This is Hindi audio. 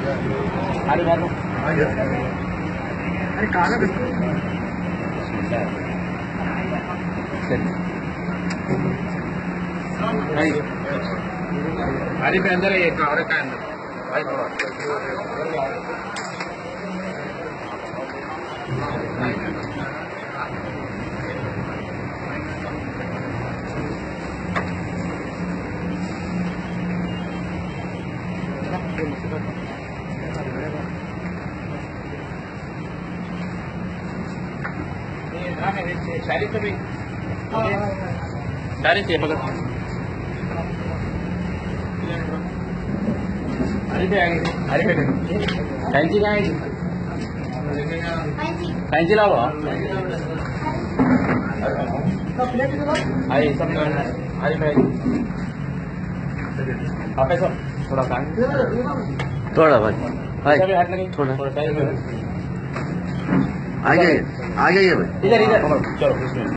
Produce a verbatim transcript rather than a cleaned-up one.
अरे बाबू अरे कहाँ अरे पे अंदर है ये कार का अंदर भाई थोड़ा शायरी तो भी शायरी से पकड़ अरे पे आएंगे अरे पे कैंची कहाँ है कैंची लाओ आई सब अरे पे आप ऐसा थोड़ा काम थोड़ा भाई भाई हाथ लगे थोड़ा थोड़ा आ जाइए आ जाइए भाई इधर इधर चलो